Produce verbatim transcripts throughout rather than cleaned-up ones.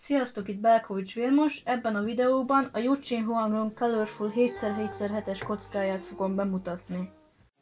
Sziasztok, itt Belkovics Vilmos, ebben a videóban a Yujin Huanglong Colorful hét szer hét szer hetes kockáját fogom bemutatni.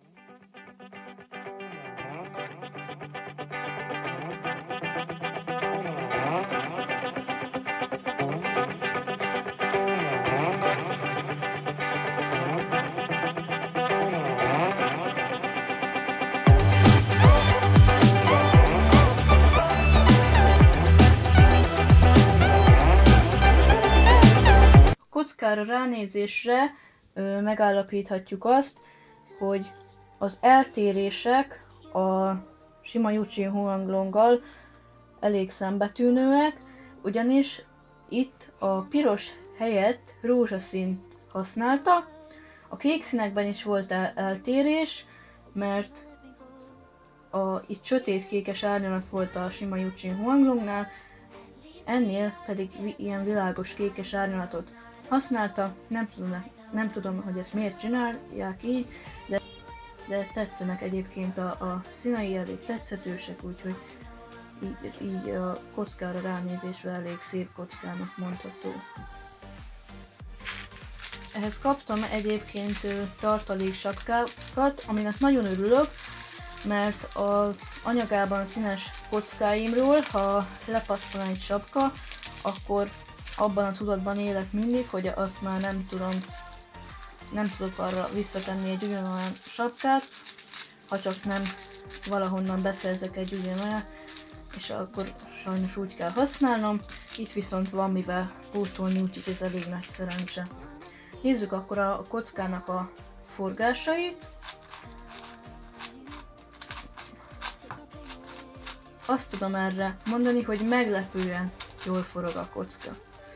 Kockára ránézésre ö, megállapíthatjuk azt, hogy az eltérések a sima Yujin Huanglonggal elég szembetűnőek, ugyanis itt a piros helyett rózsaszínt használta. A kék színekben is volt el eltérés, mert a, itt sötétkékes árnyalat volt a sima Yujin Huanglongnál, ennél pedig ilyen világos kékes árnyalatot használta. Nem tudom, nem tudom, hogy ezt miért csinálják így, de, de tetszenek egyébként a, a színei, elég tetszetősek, úgyhogy így, így a kockára ránézésre elég szép kockának mondható. Ehhez kaptam egyébként tartalék sapkákat, aminek nagyon örülök, mert az anyagában színes kockáimról, ha lepattan egy sapka, akkor abban a tudatban élek mindig, hogy azt már nem tudom, nem tudok arra visszatenni egy ugyanolyan sapkát, ha csak nem valahonnan beszerzek egy ugyanolyan, és akkor sajnos úgy kell használnom. Itt viszont van mivel pótolni, úgyhogy ez elég nagy szerencse. Nézzük akkor a kockának a forgásait. Azt tudom erre mondani, hogy meglepően jól forog a kocka.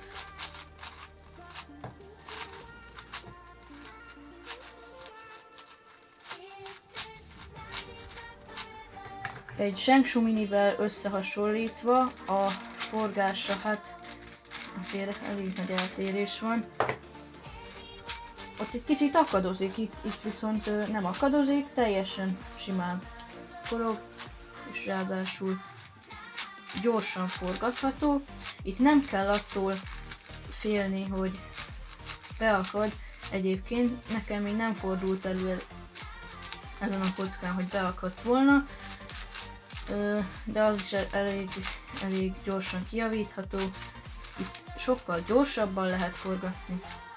Egy Shengshu minivel összehasonlítva a forgása, hát azért elég nagy eltérés van. Ott egy kicsit akadozik, itt, itt viszont nem akadozik, teljesen simán forog, és ráadásul gyorsan forgatható. Itt nem kell attól félni, hogy beakad. Egyébként nekem még nem fordult elő ezen a kockán, hogy beakadt volna, de az is elég, elég gyorsan kijavítható. Itt sokkal gyorsabban lehet forgatni.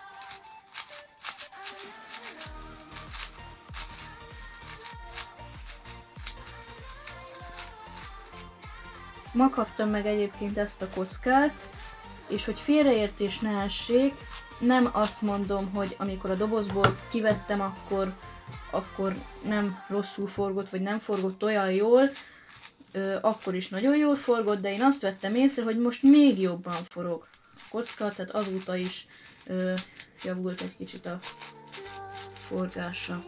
Ma kaptam meg egyébként ezt a kockát, és hogy félreértés ne essék, nem azt mondom, hogy amikor a dobozból kivettem, akkor, akkor nem rosszul forgott, vagy nem forgott olyan jól, ö, akkor is nagyon jól forgott, de én azt vettem észre, hogy most még jobban forog a kocka, tehát azóta is ö, javult egy kicsit a forgása.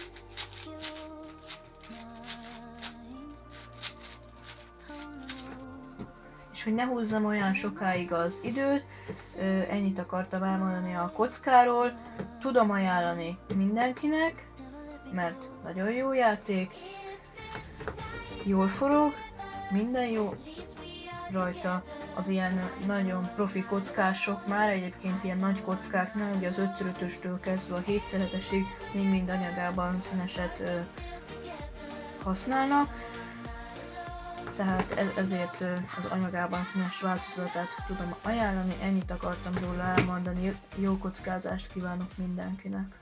És hogy ne húzzam olyan sokáig az időt, ennyit akartam elmondani a kockáról. Tudom ajánlani mindenkinek, mert nagyon jó játék, jól forog, minden jó rajta. Az ilyen nagyon profi kockások már egyébként ilyen nagy kockáknál, ugye az öt szer ötöstől kezdve a hét szer hetesig mind-mind anyagában színeset ö, használnak. Tehát ezért az anyagában színes változatát tudom ajánlani, ennyit akartam róla elmondani, jó kockázást kívánok mindenkinek!